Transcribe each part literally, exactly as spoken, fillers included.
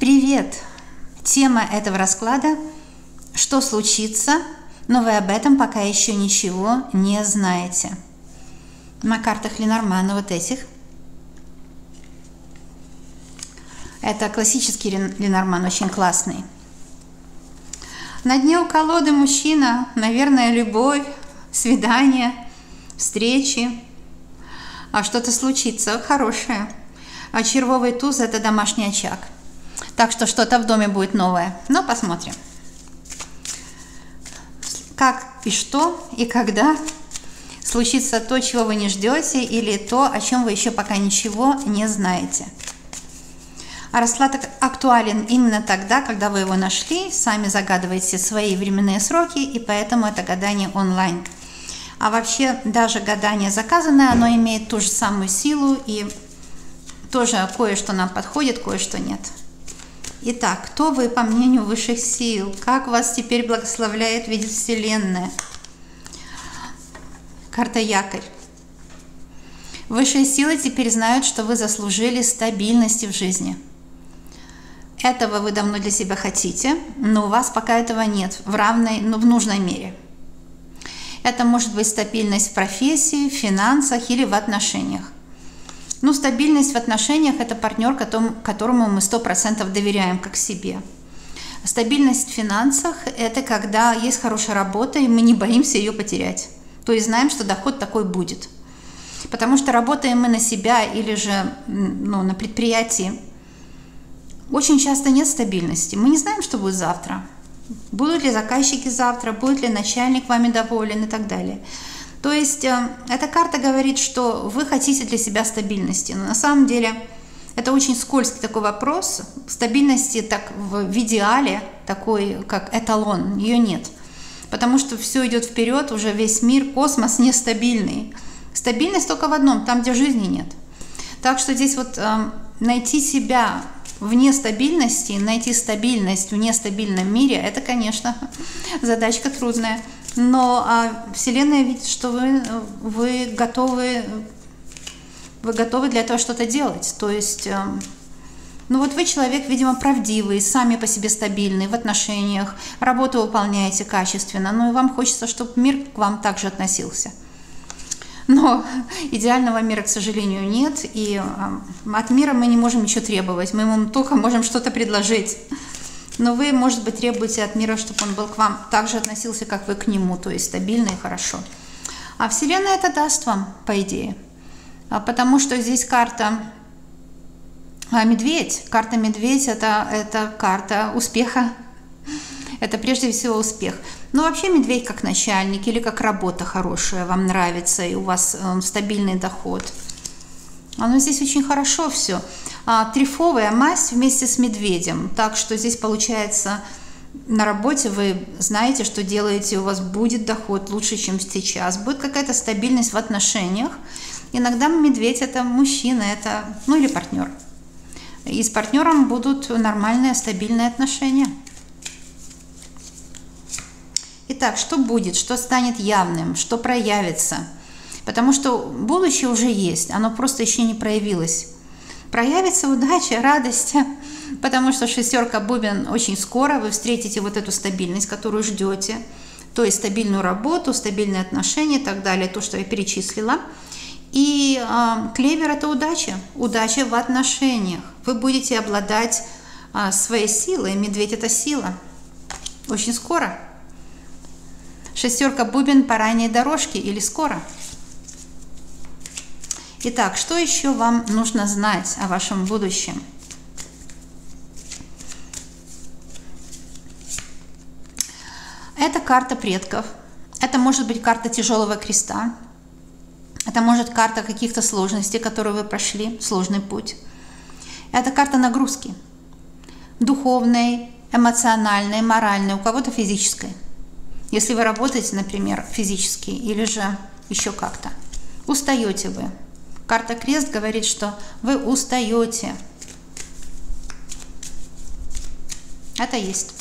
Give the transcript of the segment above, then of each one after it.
Привет! Тема этого расклада – что случится, но вы об этом пока еще ничего не знаете. На картах Ленормана вот этих. Это классический Ленорман, очень классный. На дне у колоды мужчина, наверное, любовь, свидание, встречи. А что-то случится хорошее. А червовый туз – это домашний очаг. Так что что-то в доме будет новое. Но посмотрим. Как и что и когда случится то, чего вы не ждете, или то, о чем вы еще пока ничего не знаете. А расклад актуален именно тогда, когда вы его нашли, сами загадываете свои временные сроки, и поэтому это гадание онлайн. А вообще даже гадание заказанное, оно имеет ту же самую силу, и тоже кое-что нам подходит, кое-что нет. Итак, кто вы по мнению высших сил? Как вас теперь благословляет, видит Вселенная? Карта Якорь. Высшие силы теперь знают, что вы заслужили стабильности в жизни. Этого вы давно для себя хотите, но у вас пока этого нет в равной, но в нужной мере. Это может быть стабильность в профессии, в финансах или в отношениях. Ну, стабильность в отношениях – это партнер, которому мы сто процентов доверяем как себе. Стабильность в финансах – это когда есть хорошая работа, и мы не боимся ее потерять. То есть знаем, что доход такой будет. Потому что работаем мы на себя или же ну, на предприятии, очень часто нет стабильности. Мы не знаем, что будет завтра. Будут ли заказчики завтра, будет ли начальник вами доволен и так далее. То есть э, эта карта говорит, что вы хотите для себя стабильности. Но на самом деле это очень скользкий такой вопрос. Стабильности так в, в идеале, такой как эталон, ее нет. Потому что все идет вперед, уже весь мир, космос нестабильный. Стабильность только в одном, там, где жизни нет. Так что здесь вот э, найти себя в нестабильности, найти стабильность в нестабильном мире, это, конечно, задачка трудная. Но а, Вселенная видит, что вы, вы, готовы, вы готовы для этого что-то делать. То есть, э, ну вот вы человек, видимо, правдивый, сами по себе стабильный в отношениях, работу выполняете качественно, ну и вам хочется, чтобы мир к вам также относился. Но идеального мира, к сожалению, нет, и э, от мира мы не можем ничего требовать, мы ему только можем что-то предложить. Но вы, может быть, требуете от мира, чтобы он был к вам так же относился, как вы к нему, то есть стабильно и хорошо. А Вселенная это даст вам, по идее. Потому что здесь карта а, медведь. Карта медведь это, это карта успеха. Это прежде всего успех. Но вообще медведь как начальник или как работа хорошая, вам нравится, и у вас э, стабильный доход. Оно здесь очень хорошо все. А, трифовая масть вместе с медведем. Так что здесь получается на работе вы знаете, что делаете, у вас будет доход лучше, чем сейчас. Будет какая-то стабильность в отношениях. Иногда медведь это мужчина, это, ну или партнер. И с партнером будут нормальные, стабильные отношения. Итак, что будет, что станет явным, что проявится? Потому что будущее уже есть, оно просто еще не проявилось. Проявится удача, радость, потому что шестерка бубен очень скоро вы встретите вот эту стабильность, которую ждете, то есть стабильную работу, стабильные отношения и так далее, то, что я перечислила. И э, клевер – это удача, удача в отношениях. Вы будете обладать э, своей силой, медведь – это сила, очень скоро. Шестерка бубен по ранней дорожке или скоро. Итак, что еще вам нужно знать о вашем будущем? Это карта предков. Это может быть карта тяжелого креста. Это может карта каких-то сложностей, которые вы прошли, сложный путь. Это карта нагрузки. Духовной, эмоциональной, моральной, у кого-то физической. Если вы работаете, например, физически или же еще как-то, устаете вы. Карта крест говорит, что вы устаете. Это есть.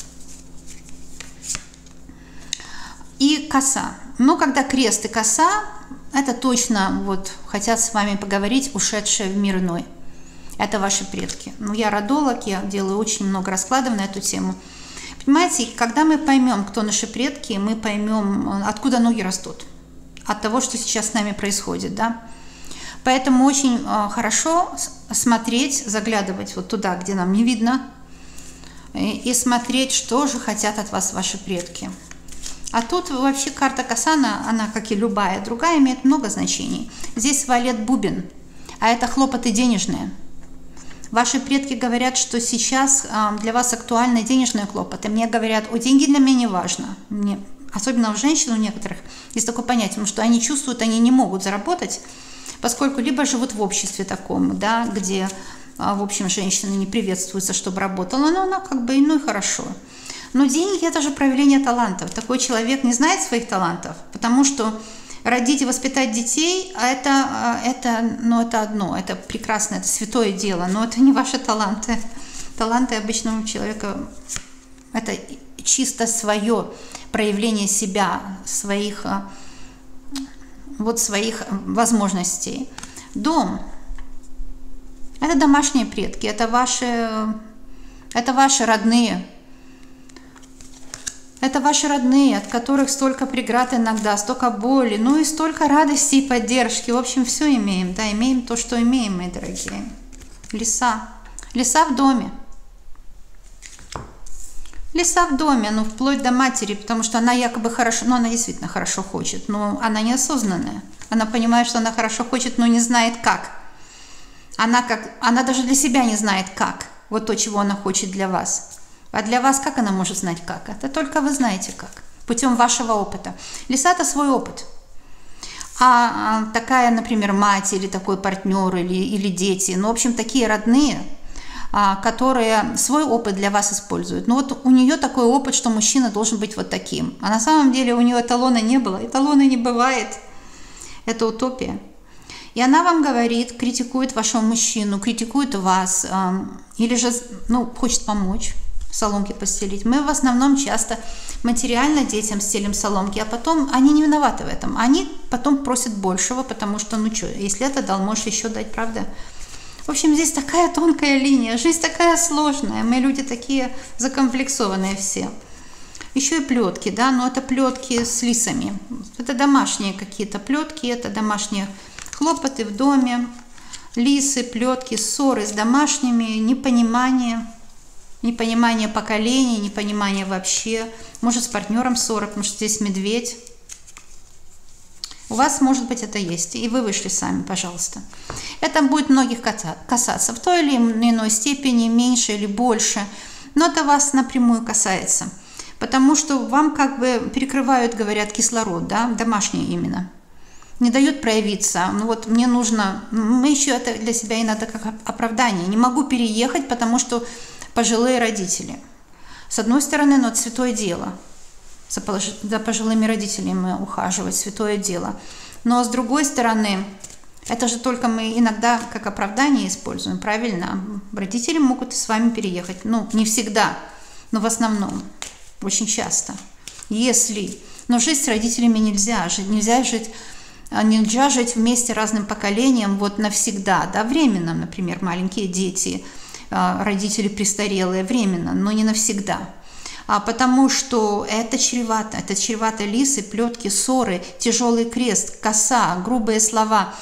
И коса. Ну, когда крест и коса, это точно вот хотят с вами поговорить ушедшие в мир иной. Это ваши предки. Ну, я родолог, я делаю очень много раскладов на эту тему. Понимаете, когда мы поймем, кто наши предки, мы поймем, откуда ноги растут. От того, что сейчас с нами происходит, да. Поэтому очень хорошо смотреть, заглядывать вот туда, где нам не видно, и смотреть, что же хотят от вас ваши предки. А тут вообще карта Касана, она, как и любая другая, имеет много значений. Здесь валет бубен, а это хлопоты денежные. Ваши предки говорят, что сейчас для вас актуальны денежные хлопоты. Мне говорят, о, деньги для меня не важно. Мне, особенно у женщин, у некоторых, есть такое понятие, потому что они чувствуют, они не могут заработать, поскольку либо живут в обществе таком, да, где, в общем, женщины не приветствуются, чтобы работала, но она как бы, ну и хорошо. Но деньги – это же проявление талантов. Такой человек не знает своих талантов, потому что родить и воспитать детей – это, это, ну, это одно, это прекрасно, это святое дело, но это не ваши таланты. Таланты обычного человека – это чисто свое проявление себя, своих, вот своих возможностей. Дом – это домашние предки, это ваши, это ваши родные. Это ваши родные, от которых столько преград иногда, столько боли, ну и столько радости и поддержки. В общем, все имеем, да, имеем то, что имеем, мои дорогие. Леса. Леса в доме. Леса в доме, ну, вплоть до матери, потому что она якобы хорошо, ну, она действительно хорошо хочет, но она неосознанная. Она понимает, что она хорошо хочет, но не знает как. Она, как, она даже для себя не знает как. Вот то, чего она хочет для вас. А для вас как она может знать как? Это только вы знаете как. Путем вашего опыта. Леса – это свой опыт. А, а такая, например, мать или такой партнер или, или дети, ну, в общем, такие родные, а, которые свой опыт для вас используют. Ну, вот у нее такой опыт, что мужчина должен быть вот таким. А на самом деле у нее эталона не было. Эталона не бывает. Это утопия. И она вам говорит, критикует вашего мужчину, критикует вас, а, или же, ну, хочет помочь. Соломки постелить. Мы в основном часто материально детям стелим соломки, а потом они не виноваты в этом. Они потом просят большего, потому что, ну что, если это дал, можешь еще дать, правда? В общем, здесь такая тонкая линия, жизнь такая сложная, мы люди такие закомплексованные все. Еще и плетки, да, но это плетки с лисами. Это домашние какие-то плетки, это домашние хлопоты в доме, лисы, плетки, ссоры с домашними, непонимание. Непонимание поколений, непонимание вообще. Может, с партнером ссора, потому что здесь медведь. У вас, может быть, это есть. И вы вышли сами, пожалуйста. Это будет многих касаться в той или иной степени, меньше или больше. Но это вас напрямую касается. Потому что вам как бы перекрывают, говорят, кислород, да, домашний именно. Не дают проявиться. Ну вот мне нужно... Мы еще это для себя иногда как оправдание. Не могу переехать, потому что... Пожилые родители. С одной стороны, ну, это святое дело. За, полож... за пожилыми родителями ухаживать, святое дело. Но с другой стороны, это же только мы иногда как оправдание используем, правильно? Родители могут с вами переехать. Ну, не всегда, но в основном. Очень часто. Если... Но жить с родителями нельзя. Жить, нельзя жить... Нельзя жить вместе разным поколениям вот навсегда. Да, временно, например, маленькие дети... родители престарелые временно, но не навсегда. А потому что это чревато, это чревато лисы, плетки, ссоры, тяжелый крест, коса, грубые слова.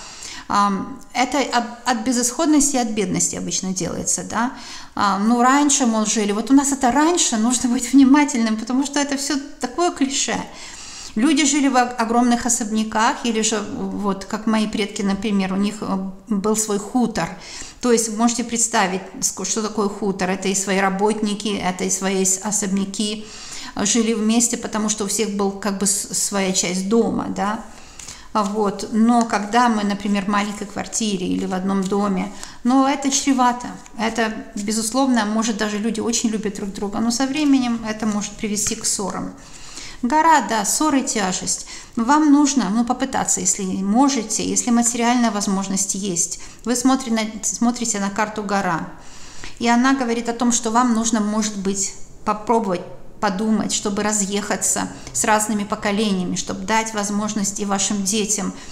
Это от безысходности и от бедности обычно делается, да. Ну, раньше, мол, жили. Вот у нас это раньше, нужно быть внимательным, потому что это все такое клише. Люди жили в огромных особняках, или же, вот как мои предки, например, у них был свой хутор. То есть можете представить, что такое хутор. Это и свои работники, это и свои особняки. Жили вместе, потому что у всех был как бы своя часть дома, да. Вот. Но когда мы, например, в маленькой квартире или в одном доме, ну, это чревато. Это, безусловно, может, даже люди очень любят друг друга, но со временем это может привести к ссорам. Гора, да, ссоры, тяжесть. Вам нужно, ну, попытаться, если можете, если материальная возможность есть. Вы смотрите на, смотрите на карту гора, и она говорит о том, что вам нужно, может быть, попробовать, подумать, чтобы разъехаться с разными поколениями, чтобы дать возможность и вашим детям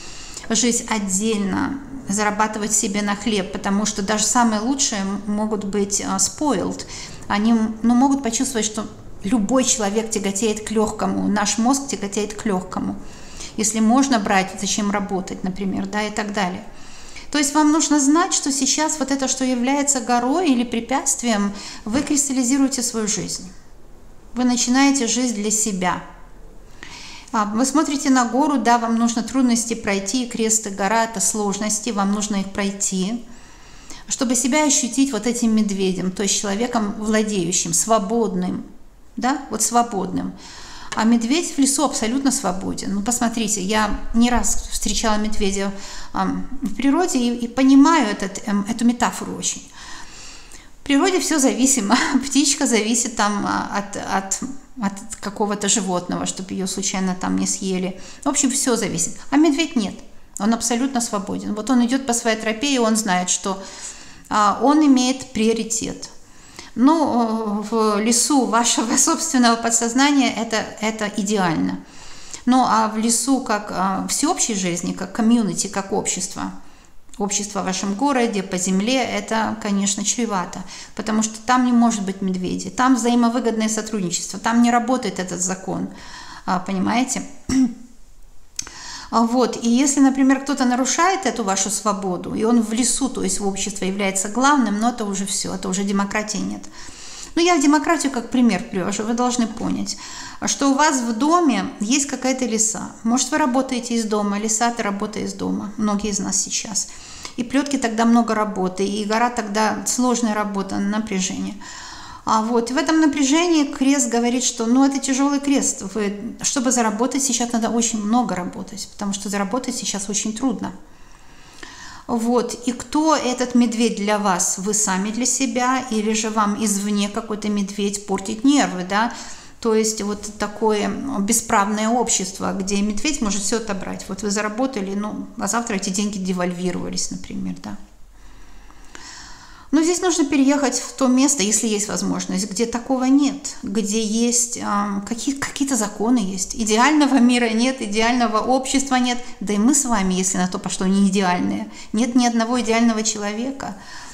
жить отдельно, зарабатывать себе на хлеб, потому что даже самые лучшие могут быть spoiled. Они, ну, могут почувствовать, что любой человек тяготеет к легкому, наш мозг тяготеет к легкому. Если можно брать, зачем работать, например, да, и так далее. То есть вам нужно знать, что сейчас вот это, что является горой или препятствием, вы кристаллизируете свою жизнь. Вы начинаете жить для себя. Вы смотрите на гору, да, вам нужно трудности пройти, крест и гора – это сложности, вам нужно их пройти, чтобы себя ощутить вот этим медведем, то есть человеком владеющим, свободным, да, вот свободным. А медведь в лесу абсолютно свободен. Ну, посмотрите, я не раз встречала медведя э, в природе и, и понимаю этот, э, эту метафору очень. В природе все зависимо. Птичка зависит там от, от, от какого-то животного, чтобы ее случайно там не съели. В общем, все зависит. А медведь нет. Он абсолютно свободен. Вот он идет по своей тропе, и он знает, что э, он имеет приоритет. Ну, в лесу вашего собственного подсознания это, это идеально. Ну, а в лесу как а, всеобщей жизни, как комьюнити, как общество, общество в вашем городе, по земле, это, конечно, чревато, потому что там не может быть медведей, там взаимовыгодное сотрудничество, там не работает этот закон, а, понимаете? Вот, и если, например, кто-то нарушает эту вашу свободу, и он в лесу, то есть в обществе является главным, но это уже все, это уже демократии нет. Ну, я демократию как пример привожу, вы должны понять, что у вас в доме есть какая-то леса. Может, вы работаете из дома, леса – это работа из дома, многие из нас сейчас. И плетки тогда много работы, и гора тогда сложная работа, напряжение. А вот в этом напряжении крест говорит, что ну, это тяжелый крест. Вы, чтобы заработать, сейчас надо очень много работать, потому что заработать сейчас очень трудно. Вот. И кто этот медведь для вас? Вы сами для себя, или же вам извне какой-то медведь портит нервы, да? То есть вот такое бесправное общество, где медведь может все отобрать. Вот вы заработали, ну, а завтра эти деньги девальвировались, например, да? Но здесь нужно переехать в то место, если есть возможность, где такого нет, где есть э, какие, какие-то законы есть. Идеального мира нет, идеального общества нет. Да и мы с вами, если на то пошло, не идеальные. Нет ни одного идеального человека.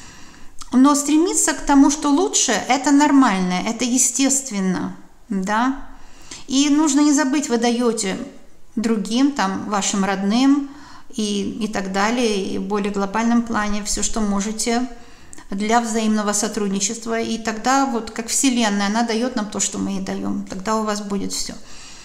Но стремиться к тому, что лучше, это нормально, это естественно. Да? И нужно не забыть, вы даете другим, там, вашим родным и, и так далее, и в более глобальном плане все, что можете, для взаимного сотрудничества, и тогда вот как Вселенная, она дает нам то, что мы ей даем, тогда у вас будет все.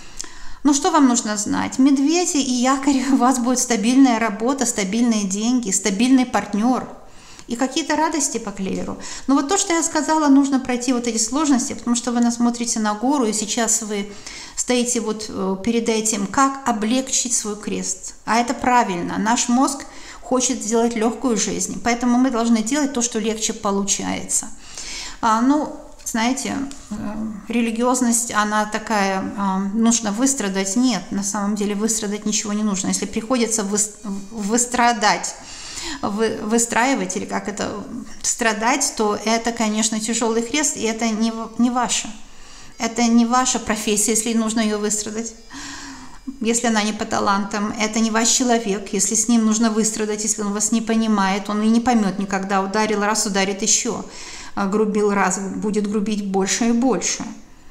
Ну что вам нужно знать? Медведи и якорь, у вас будет стабильная работа, стабильные деньги, стабильный партнер и какие-то радости по клеверу. Но вот то, что я сказала, нужно пройти вот эти сложности, потому что вы насмотрите на гору, и сейчас вы стоите вот перед этим, как облегчить свой крест. А это правильно, наш мозг хочет сделать легкую жизнь, поэтому мы должны делать то, что легче получается. А, ну, знаете, религиозность, она такая, нужно выстрадать. Нет, на самом деле выстрадать ничего не нужно. Если приходится выстрадать, вы, выстраивать, или как это, страдать, то это, конечно, тяжелый крест, и это не, не ваше. Это не ваша профессия, если нужно ее выстрадать. Если она не по талантам, это не ваш человек, если с ним нужно выстрадать, если он вас не понимает, он и не поймет никогда, ударил раз, ударит еще, грубил раз, будет грубить больше и больше.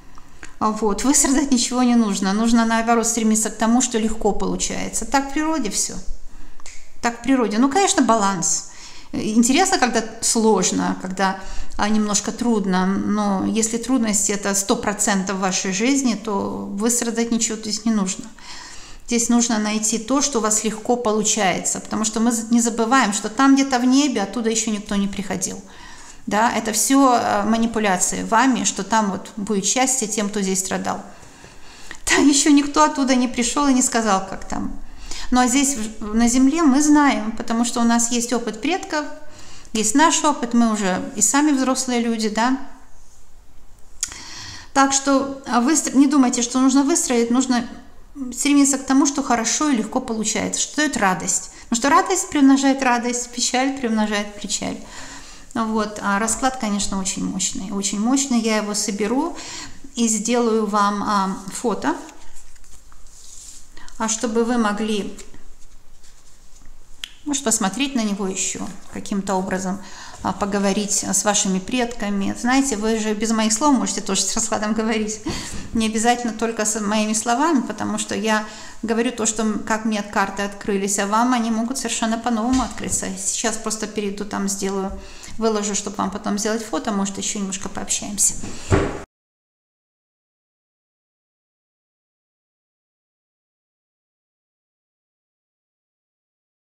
Вот. Выстрадать ничего не нужно, нужно наоборот стремиться к тому, что легко получается. Так в природе все, так в природе. Ну, конечно, баланс. Интересно, когда сложно, когда немножко трудно, но если трудность это сто процентов вашей жизни, то выстрадать ничего здесь не нужно. Здесь нужно найти то, что у вас легко получается, потому что мы не забываем, что там где-то в небе, оттуда еще никто не приходил. Да, это все манипуляции вами, что там вот будет счастье тем, кто здесь страдал. Там еще никто оттуда не пришел и не сказал, как там. Ну а здесь на земле мы знаем, потому что у нас есть опыт предков, есть наш опыт, мы уже и сами взрослые люди, да. Так что выстро... не думайте, что нужно выстроить, нужно стремиться к тому, что хорошо и легко получается, что дает радость. Потому что радость приумножает радость, печаль приумножает печаль. Вот. А расклад, конечно, очень мощный, очень мощный. Я его соберу и сделаю вам а, фото, а чтобы вы могли Может посмотреть на него еще каким-то образом, поговорить с вашими предками. Знаете, вы же без моих слов можете тоже с раскладом говорить. Не обязательно только с моими словами, потому что я говорю то, что как мне карты открылись, а вам они могут совершенно по-новому открыться. Сейчас просто перейду там, сделаю, выложу, чтобы вам потом сделать фото, может еще немножко пообщаемся.